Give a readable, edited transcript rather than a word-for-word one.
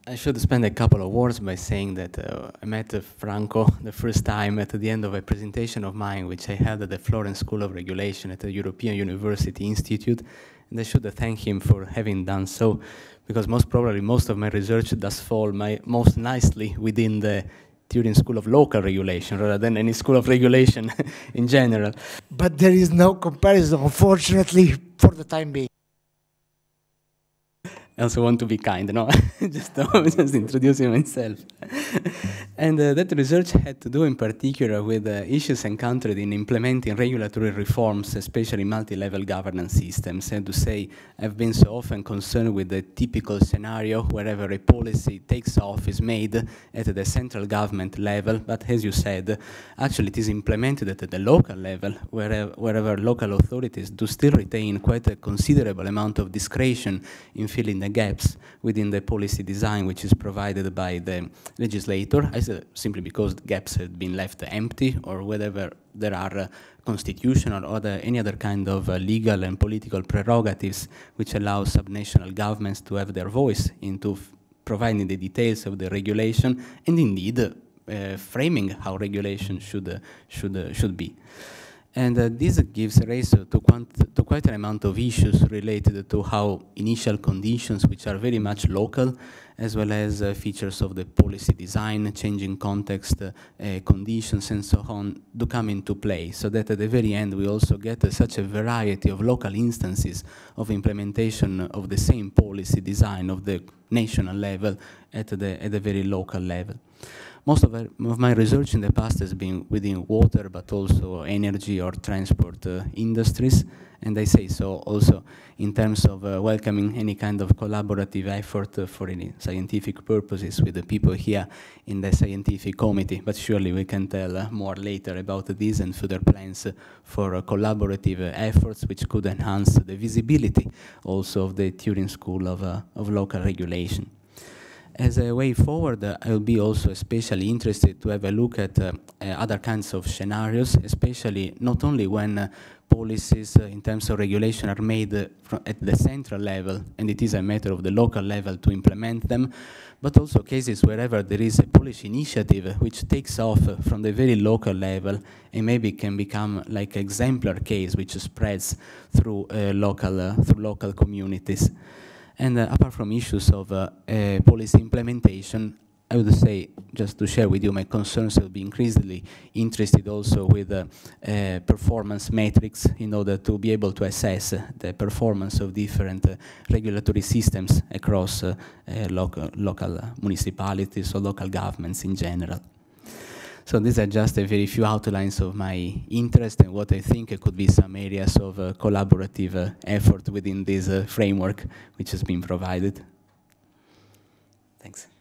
I should spend a couple of words by saying that I met Franco the first time at the end of a presentation of mine, which I held at the Florence School of Regulation at the European University Institute, and I should thank him for having done so, because most probably most of my research does fall most nicely within the Turing School of Local Regulation rather than any school of regulation in general. But there is no comparison, unfortunately, for the time being. I also want to be kind, no? just introducing myself. And that research had to do in particular with issues encountered in implementing regulatory reforms, especially multi-level governance systems. And to say, I've been so often concerned with the typical scenario wherever a policy takes off, is made at the central government level, but as you said, actually it is implemented at the local level, wherever local authorities do still retain quite a considerable amount of discretion in filling the gaps within the policy design which is provided by the legislator, simply because the gaps have been left empty, or whether there are constitutional or any other kind of legal and political prerogatives which allow subnational governments to have their voice into providing the details of the regulation and indeed framing how regulation should be. And this gives rise to quite an amount of issues related to how initial conditions, which are very much local, as well as features of the policy design, changing context, conditions, and so on, do come into play, so that at the very end we also get such a variety of local instances of implementation of the same policy design of the national level at the very local level. Most of my research in the past has been within water, but also energy or transport industries, and I say so also in terms of welcoming any kind of collaborative effort for any scientific purposes with the people here in the scientific committee, but surely we can tell more later about this and further plans for collaborative efforts which could enhance the visibility also of the Turing School of Local Regulation. As a way forward, I will be also especially interested to have a look at other kinds of scenarios, especially not only when policies in terms of regulation are made at the central level, and it is a matter of the local level to implement them, but also cases wherever there is a policy initiative which takes off from the very local level and maybe can become like an exemplar case which spreads through local communities. And apart from issues of policy implementation, I would say, just to share with you my concerns, I'll be increasingly interested also with performance metrics in order to be able to assess the performance of different regulatory systems across local municipalities or local governments in general. So these are just a very few outlines of my interest and what I think could be some areas of collaborative effort within this framework which has been provided. Thanks.